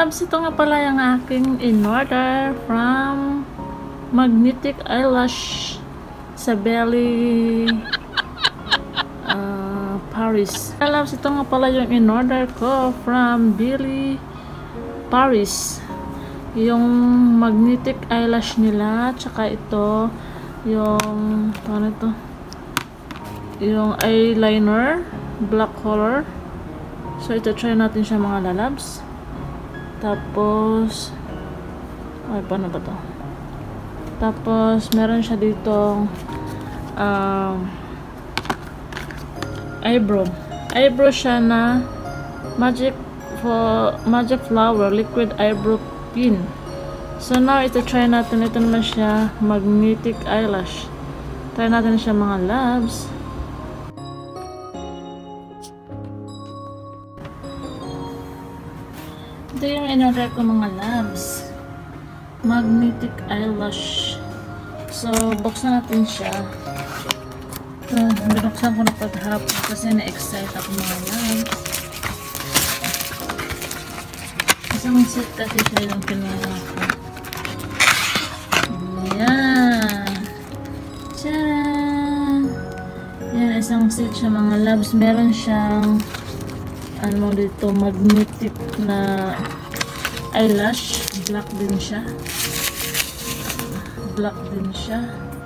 loves, ito nga pala yung aking in-order from Magnetic Eyelash sa Belly Paris. My loves, ito nga pala yung in-order ko from Belly Paris. Yung magnetic eyelash nila, tsaka ito yung ano ito, yung eyeliner black color. So ito, try natin siya mga lalabs. Tapos ay, paano ba to? Tapos meron siya dito eyebrow siya na magic flower liquid eyebrow pin. So now ito, try natin. Ito naman siya magnetic eyelash. Try natin siya mga labs. Ito yung in-order ko mga labs, magnetic eyelash. So buksan natin siya. Binuksan ko na paghapon kasi na-excite ako mga labs. Isang set kasi siya yung pinaka ko. Ayan. Tcharan! Ayan, isang set siya mga labs. Meron siyang ano dito, magnetic na eyelash. Black din siya. Black din siya.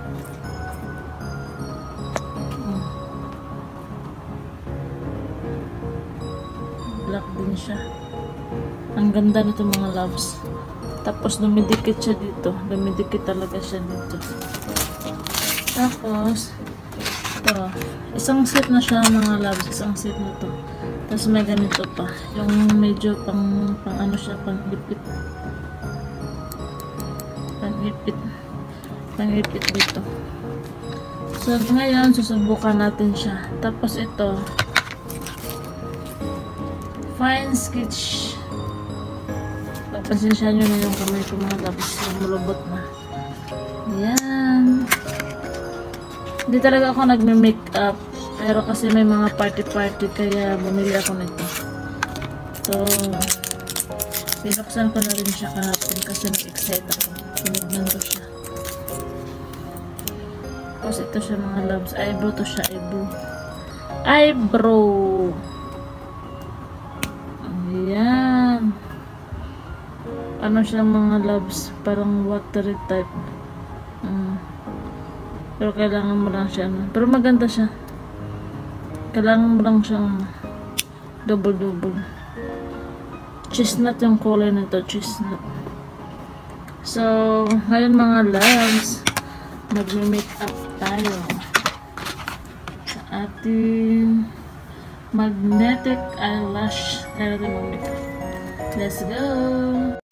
Black din siya. Ang ganda nito mga loves. Tapos dumidikit siya dito. Dumidikit talaga siya dito. Tapos ito, isang set na siya mga loves. Isang set na to. Tapos may ganito pa. Yung medyo pang ano siya, pang-ipit. Pang-ipit dito. So ngayon susubukan natin siya. Tapos ito, fine sketch. Pasensya nyo na yung kamay ko mga labs, lumulubot na. Ayan. Hindi talaga ako nagme-makeup, pero kasi may mga party kaya bumili ako nito. So pinuksan ko na rin siya kahapon kasi nag-excite ako. Pinignan ko siya. Tapos ito siya mga labs, eyebrow to siya, eyebrow. Ayan. Ano siya mga loves, parang watery type. Pero kailangan mo lang siya, pero maganda siya. Kailangan mo lang siyang double. Chestnut yung color nito, chestnut. So, ngayon mga loves, magme-makeup tayo sa ating magnetic eyelash. Tayo natin mag-makeup. Let's go!